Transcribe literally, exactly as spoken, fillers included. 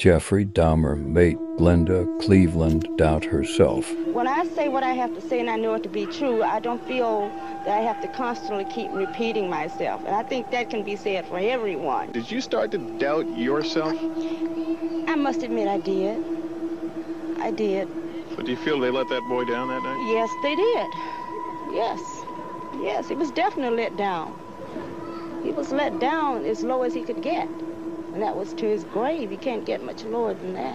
Jeffrey Dahmer made Glenda Cleveland doubt herself. When I say what I have to say and I know it to be true, I don't feel that I have to constantly keep repeating myself. And I think that can be said for everyone. Did you start to doubt yourself? I must admit I did. I did. But do you feel they let that boy down that night? Yes, they did. Yes. Yes, he was definitely let down. He was let down as low as he could get. And that was to his grave. He can't get much lower than that.